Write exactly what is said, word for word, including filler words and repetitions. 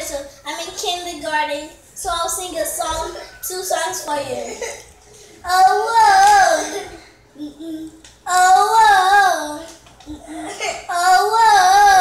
special. I'm in kindergarten, so I'll sing a song, two songs for you. Oh, whoa. Mm-mm. Oh, whoa. Mm-mm. Oh, whoa.